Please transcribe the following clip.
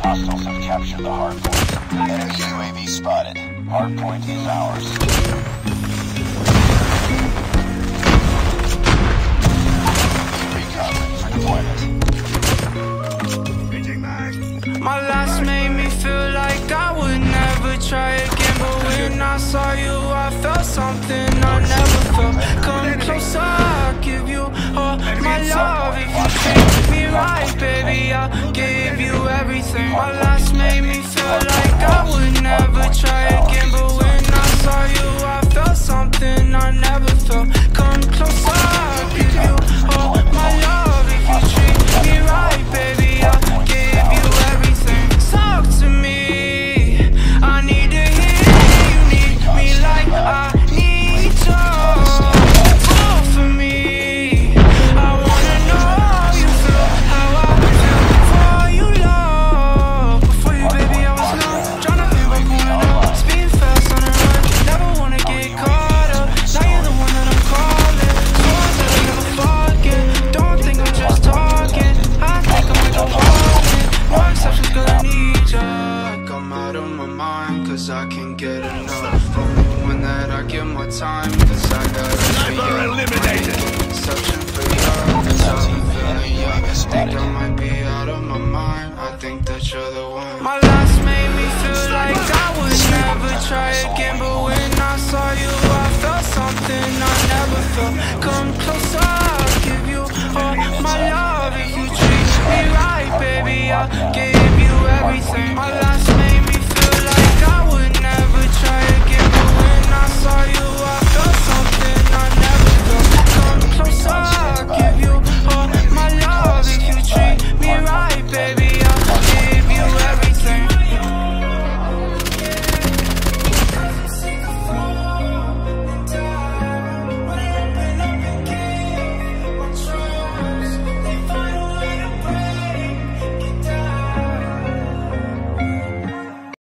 Hostiles have captured the hard point. Enemy UAV spotted. Hard point is ours. Recon for deployment. My last made me feel like I would never try again, but when I saw you, I felt something I never felt. Come closer, I'll give you all my love. If you treat me right, baby, I'll give you everything. My last made me feel like I would never try again, but when I saw you, I felt something I never felt. Come closer, I'll give you all my love. If you treat me right, baby, I'll give you everything. Talk to me, I need to hear you need me like I need you. Talk for me, I wanna know how you feel, how I feel before you love. Before you, baby, I was numb, tryna think about pulling up, speeding fast on the run, never wanna get caught up. Now you're the one that I'm calling, swords that I never forget. Don't think I'm just talking, I think I'm like a walking. No exceptions, girl, I need ya. Like I'm out of my mind, cause I can't get enough. Only one that I give my time, cause I gotta Sniper eliminated. Searching for love, cause I've been feeling young. Think I might be out of my mind, I think that you're the one. My last made me feel like I would never try again, but when I saw you, I felt something I never felt. Come closer, I'll give you all my love. If you treat me right, baby, I'll give you everything. My last